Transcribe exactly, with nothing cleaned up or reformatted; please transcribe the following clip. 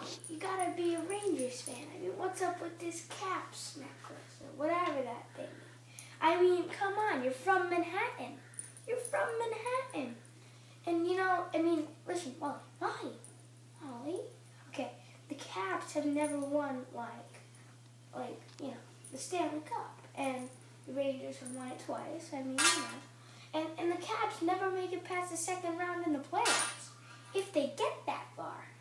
Wally, you gotta be a Rangers fan. I mean, what's up with this Caps necklace or whatever that thing is? I mean, come on, you're from Manhattan. You're from Manhattan. And you know, I mean, listen, Wally, Wally, Wally. Okay, the Caps have never won like, like, you know, the Stanley Cup. And the Rangers have won it twice. I mean, you know. And, and the Caps never make it past the second round in the playoffs. If they get that far.